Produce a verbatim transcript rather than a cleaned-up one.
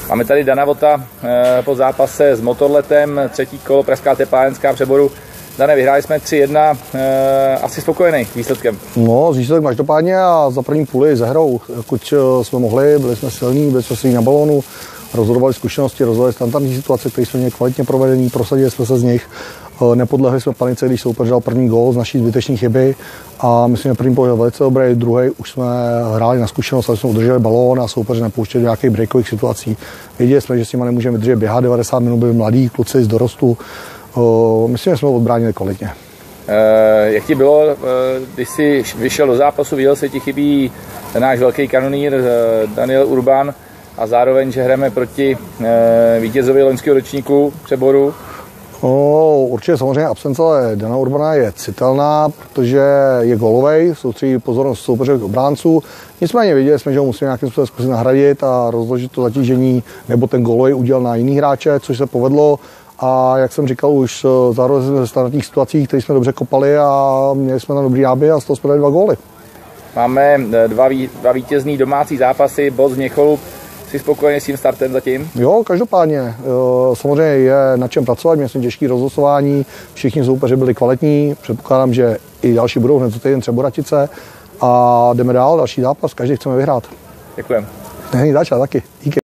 Máme tady Dana Vota po zápase s Motorletem, třetí kolo Pražská teplářská Přeboru. Dane, vyhráli jsme tři jedna, asi spokojený výsledkem. No, s výsledkem každopádně a za první půli ze hrou, pokud jsme mohli, byli jsme silní, byli jsme silní na balónu, rozhodovali zkušenosti, rozhodovali standardní situace, které jsme měli kvalitně provedený, prosadili jsme se z nich. Nepodlehli jsme panice, když soupeř dal první gól z naší zbytečné chyby a myslím, že první půl byl velice dobrý, druhý už jsme hráli na zkušenost, ale jsme udrželi balón a soupeř nepouštěli do nějakých breakových situací. Věděli jsme, že s nimi nemůžeme vydržet běhat devadesát minut, byli mladí kluci z dorostu. Myslím, že jsme ho odbránili kvalitně. E, jak ti bylo, když jsi vyšel do zápasu, viděl se ti chybí náš velký kanonýr Daniel Urban a zároveň, že hrajeme proti vítězovi loňského ročníku Přeboru? No, určitě samozřejmě absence Dana Urbana je citelná, protože je gólovej, soustředí pozornost soupeřových obránců. Nicméně viděli jsme, že ho musíme nějakým způsobem zkusit nahradit a rozložit to zatížení, nebo ten gólovej udělal na jiný hráče, což se povedlo. A jak jsem říkal, už zároveň ve standardních situacích, které jsme dobře kopali a měli jsme na dobrý náběh a z toho jsme dali dva góly. Máme dva, ví, dva vítězný domácí zápasy, Boc Měcholup. Jsi spokojený s tím startem zatím? Jo, každopádně. Samozřejmě je na čem pracovat, měli jsme těžké rozhlasování, všichni soupeři byli kvalitní, předpokládám, že i další budou hned za týden Třeboratice a jdeme dál, další zápas, každý chceme vyhrát. Děkujem. Není začát taky. Díky.